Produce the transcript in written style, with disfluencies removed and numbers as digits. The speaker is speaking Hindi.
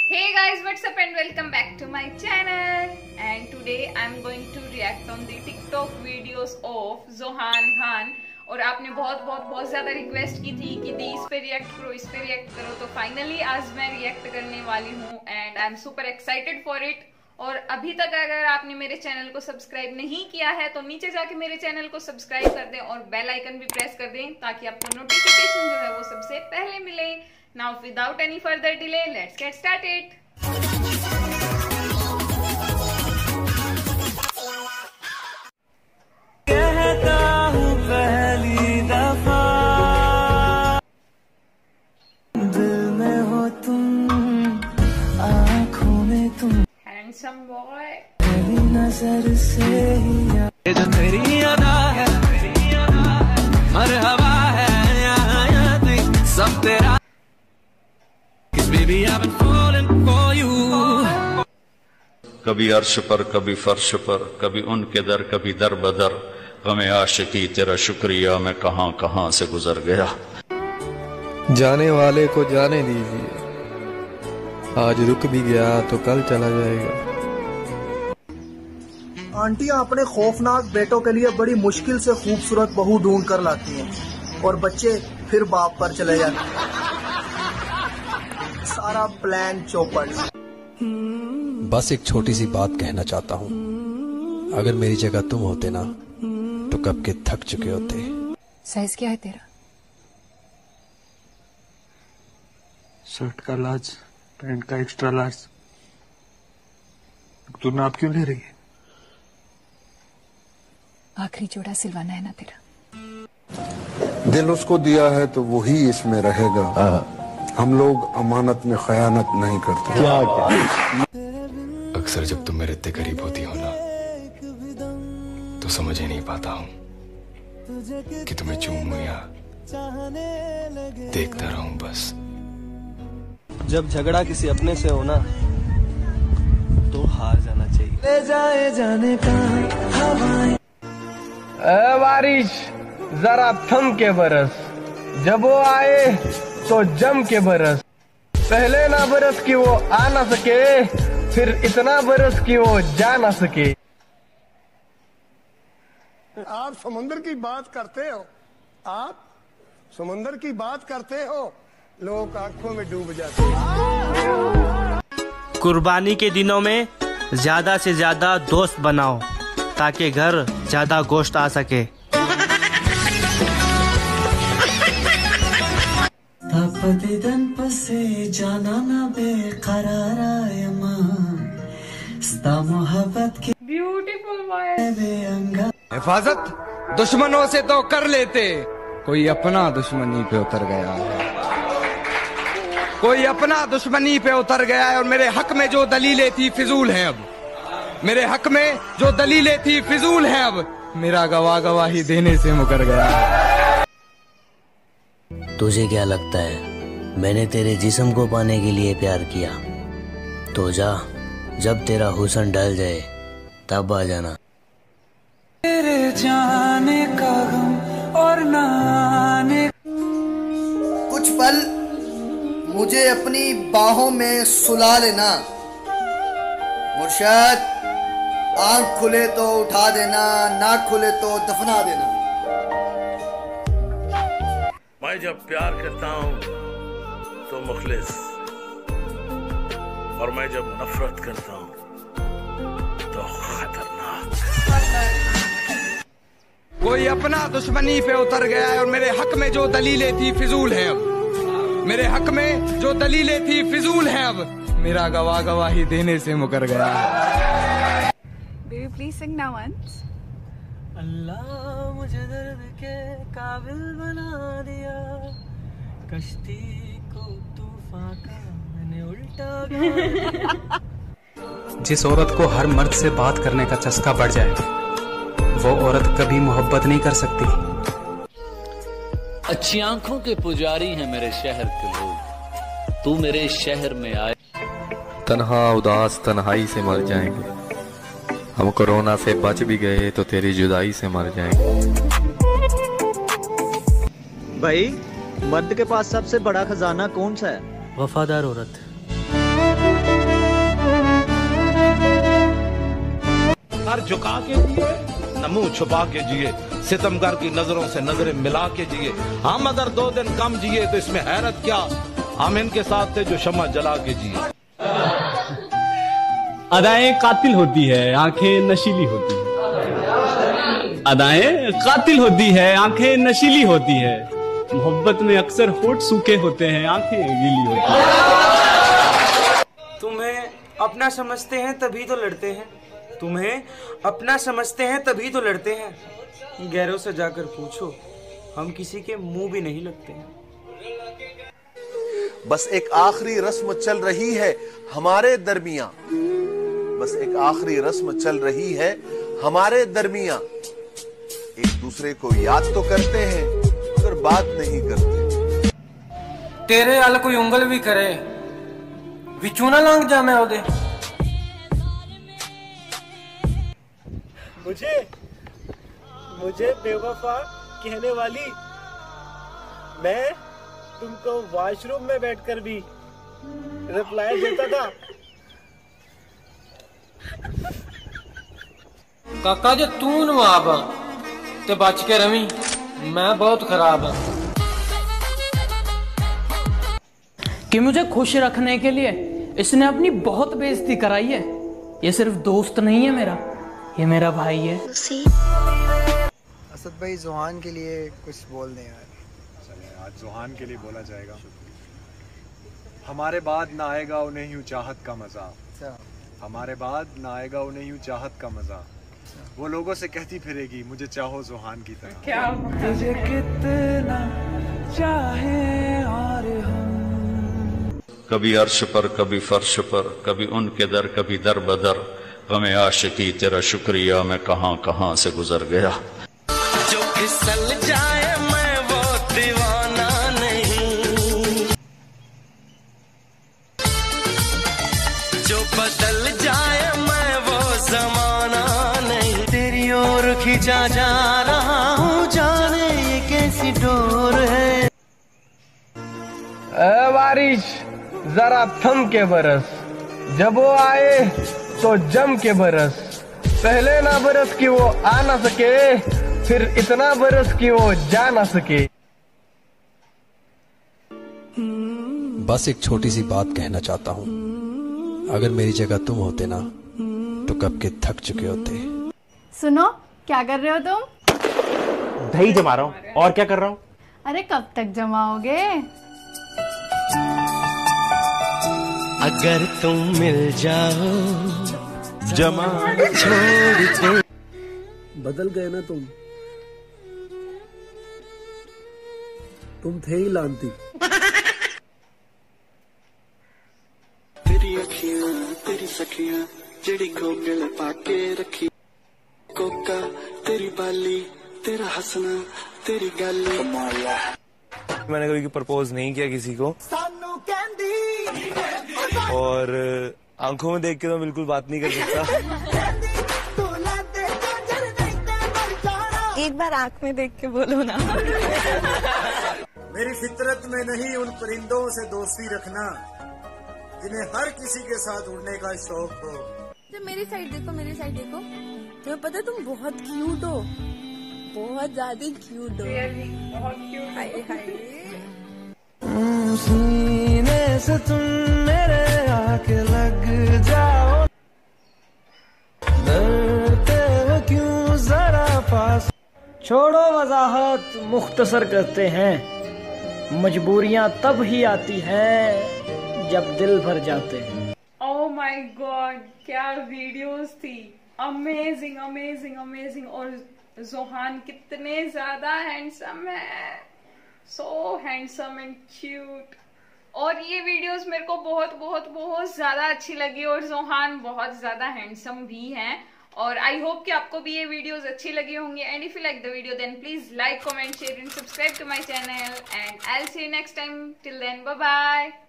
Hey guys, what's up and welcome back to my channel. And today I'm going to react on the TikTok videos of Zohan Khan. और आपने बहुत ज़्यादा रिक्वेस्ट की थी कि दी इस पे रिएक्ट करो, तो फाइनली आज मैं रिएक्ट करने वाली हूँ and I am super excited for it. और अभी तक अगर आपने मेरे चैनल को सब्सक्राइब नहीं किया है तो नीचे जाके मेरे चैनल को सब्सक्राइब कर दें और बेल आइकन भी प्रेस कर दें ताकि आपको नोटिफिकेशन जो है वो सबसे पहले मिले। Now without any further delay, let's get started. कहता हूँ पहली दफा दिल में हो तुम, आँखों में तुम, Handsome boy. तेरी नजर से ही ये जो तेरी अदा है, मरहबा है सब तेरा। Baby, I've been falling for you. कभी अर्श पर कभी फर्श पर, कभी उनके दर कभी दर बदर, गमे आशिकी तेरा शुक्रिया मैं कहां कहां से गुजर गया। जाने वाले को जाने दीजिए, आज रुक भी गया तो कल चला जाएगा। आंटियां अपने खौफनाक बेटों के लिए बड़ी मुश्किल से खूबसूरत बहू ढूंढ कर लाती हैं और बच्चे फिर बाप पर चले जाते हैं। सारा प्लान चौपट। बस एक छोटी सी बात कहना चाहता हूँ, अगर मेरी जगह तुम होते ना तो कब के थक चुके होते। साइज क्या है तेरा? शर्ट का लार्ज, पैंट का एक्स्ट्रा लार्ज। तू नाप क्यों ले रही है? आखिरी जोड़ा सिलवाना है ना तेरा। दिल उसको दिया है तो वही इसमें रहेगा। हम लोग अमानत में खयानत नहीं करते। क्या अक्सर जब तुम मेरे इतने करीब होती हो ना तो समझ ही नहीं पाता हूँ कि तुम्हें चूमूं या देखता रहूं बस। जब झगड़ा किसी अपने से हो ना तो हार जाना चाहिए। ले जाए जाने का हवाएं। बारिश जरा थम के बरस, जब वो आए तो जम के बरस। पहले ना बरस कि वो आ ना सके, फिर इतना बरस कि वो जा ना सके। आप समुंदर की बात करते हो, आप समुंदर की बात करते हो, लोग आंखों में डूब जाते हैं। कुर्बानी के दिनों में ज्यादा से ज्यादा दोस्त बनाओ ताकि घर ज्यादा गोश्त आ सके। पतिदन पसे जाना ना बेकरारा यमा स्ता मोहब्बत के Beautiful boy. बेअंगा। हिफाजत दुश्मनों से तो कर लेते, कोई अपना दुश्मनी पे उतर गया है। कोई अपना दुश्मनी पे उतर गया है और मेरे हक में जो दलीलें थी फिजूल हैं अब। मेरे हक में जो दलीलें थी फिजूल हैं अब। मेरा गवाही देने से मुकर गया है। तुझे क्या लगता है मैंने तेरे जिस्म को पाने के लिए प्यार किया? तो जा, जब तेरा हुस्न ढल जाए तब आ जाना। तेरे जाने का गम और ना आने। कुछ पल मुझे अपनी बाहों में सुला लेना मुर्शद। आंख खुले तो उठा देना, ना खुले तो दफना देना। मैं जब प्यार करता हूँ तो मुखलिस, और मैं जब नफरत करता हूँ तो खतरनाक। कोई अपना दुश्मनी पे उतर गया है और मेरे हक में जो दलीलें थी फिजूल हैं अब। मेरे हक में जो दलीलें थी फिजूल हैं अब। मेरा गवाही देने से मुकर गया है। Baby, please sing now once. अल्लाह मुझे दर्द के काबिल बना दिया, कश्ती को तूफान का मैंने उल्टा। जिस औरत को हर मर्द से बात करने का चस्का बढ़ जाए वो औरत कभी मोहब्बत नहीं कर सकती। अच्छी आंखों के पुजारी हैं मेरे शहर के लोग, तू मेरे शहर में आए। तन्हा उदास तन्हाई से मर जाएंगे, हम कोरोना से बच भी गए तो तेरी जुदाई से मर जाएंगे। भाई, मर्द के पास सबसे बड़ा खजाना कौन सा है? वफादार औरत। झुका के जिए न मुंह छुपा के जिए, सितमगर की नजरों से नजरें मिला के जिए। हम अगर 2 दिन कम जिए तो इसमें हैरत क्या, हम इनके साथ थे जो शम्मा जला के जिए। अदाएं कातिल होती है, आंखें नशीली होती है। अदाएं कातिल होती है, आंखें नशीली होती है। मोहब्बत में अक्सर होठ सूखे होते हैं, आंखें गीली होती हैं। तुम्हें अपना समझते हैं तभी तो लड़ते हैं, तुम्हें अपना समझते हैं तभी तो लड़ते हैं। गैरों से जाकर पूछो, हम किसी के मुंह भी नहीं लगते हैं। बस एक आखिरी रस्म चल रही है हमारे दरमियां, बस एक आखिरी रस्म चल रही है हमारे दरमियां। एक दूसरे को याद तो करते हैं मगर बात नहीं करते। तेरे अल कोई उंगल भी करे विचू ना लंघ जा मैं ओदे। मुझे बेवफा कहने वाली, मैं तुमको वॉशरूम में बैठकर भी रिप्लाई देता था। काका जे तू नवाब ते बच के रवी, मैं बहुत खराब हूं। कि मुझे खुश रखने के लिए इसने अपनी बहुत बेइज्जती कराई है। ये सिर्फ दोस्त नहीं है मेरा, ये मेरा भाई है। असद भाई जोहान के लिए कुछ बोल दें यार। चले आज जोहान के लिए बोला जाएगा। हमारे बाद ना आएगा उन्हें यूं चाहत का मजा, हमारे बाद ना आएगा उन्हें यूं चाहत का मजा। वो लोगों से कहती फिरेगी मुझे चाहो जोहान की तरह। क्या तुझे कितना चाहे और हम। कभी अर्श पर कभी फर्श पर, कभी उनके दर कभी दर बदर, गमे आशिकी तेरा शुक्रिया मैं कहां कहां से गुजर गया। जो फिसल जाए मैं वो दीवाना नहीं, जो बदल जाए मैं वो जमाना नहीं। तेरी ओर खींचा जा रहा हूँ, जाने ये कैसी डोर है। बारिश जरा थम के बरस, जब वो आए तो जम के बरस। पहले ना बरस कि वो आ ना सके, फिर इतना बरस कि वो जा ना सके। बस एक छोटी सी बात कहना चाहता हूँ, अगर मेरी जगह तुम होते ना तो कब के थक चुके होते। सुनो, क्या कर रहे हो तुम? दही जमा रहा हूँ। और क्या कर रहा हूँ? अरे कब तक जमाओगे? अगर तुम मिल जाओ जमा छोड़ दे। बदल गए ना तुम थे ही लानती। तेरी अखियां तेरी सखियां जेड़ी गोगल पाके रखी, कोका तेरी बाली तेरा हंसना तेरी गाली। मैंने कभी प्रपोज नहीं किया किसी को, और आंखों में देख के तो बिल्कुल बात नहीं कर सकता। एक बार आंख में देख के बोलो ना। मेरी फितरत में नहीं उन परिंदों से दोस्ती रखना जिन्हें हर किसी के साथ उड़ने का शौक हो। तो मेरी साइड देखो, मेरी साइड देखो। तुम्हें पता है तुम बहुत क्यूट हो, बहुत ज्यादा क्यूट हो। बहुत क्यूट। हाय हाय। सीने से तुम मेरे आके लग जाओ, डरते हो क्यों जरा पास। छोड़ो वजाहत, मुख्तसर करते हैं। मजबूरियां तब ही आती हैं जब दिल भर जाते हैं। ओह माय गॉड, क्या वीडियोस थी। Amazing amazing amazing. और जोहान कितने ज्यादा हैंडसम है, सो हैंडसम एंड क्यूट। और ये वीडियोस मेरे को बहुत बहुत बहुत ज्यादा अच्छी लगी, और जोहान बहुत ज्यादा हैंडसम भी हैं। और आई होप कि आपको भी ये वीडियोस अच्छी लगी होंगी। And if you like the video then please like, comment, share and subscribe to my channel, and I will see you next time. Till then bye bye.